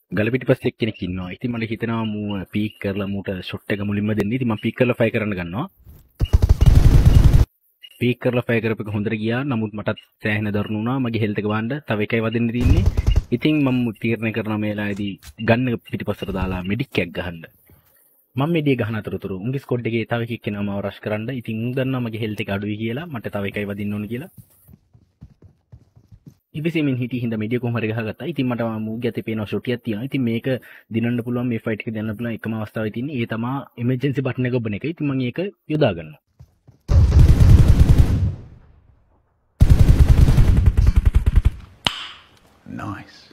ගල පිටිපස්සේ එක්කෙනෙක් ඉන්නවා. ඉතින් මට හිතෙනවා මූ පීක් කරලා මූට ෂොට් එක මුලින්ම දෙන්න. ඉතින් මම පීක් කරලා ෆයර් කරන්න ගන්නවා. පීක් කරලා ෆයර් කරපු එක හොඳට ගියා. නමුත් මටත් සෑහෙන දරුණු වුණා. මගේ හෙල්ත් එක වහන්න තව එකයි වදින්න තියෙන්නේ. ඉතින් මම තීරණය කරනවා මේ වෙලාවේදී ගන්න එක පිටිපස්සට දාලා මෙඩික් එකක් ගහන්න. මම මෙඩිය ගහන අතරතුර උන්ගේ ස්කොඩ් එකේ තව එකෙක් එනවා මාව රෂ් කරන්න. ඉතින් උන් දන්නවා මගේ හෙල්ත් එක අඩුයි කියලා. මට තව එකයි වදින්න ඕන කියලා. ඉතින් හිටිය හින්දා මෙඩිය කොහොම හරි ගහගත්තා. ඉතින් මට මූගේ අතේ පේනවා ෂොටියක් තියෙනවා. ඉතින් මේක දිනන්න පුළුවන් මේ ෆයිට් එක දෙන්න පුළුවන් එකම අවස්ථාවේ තියෙන්නේ. ඒ තමයි එමර්ජන්සි බටන් එක ඔබන එක. ඉතින් මම ඒක යොදා ගන්නවා. Nice.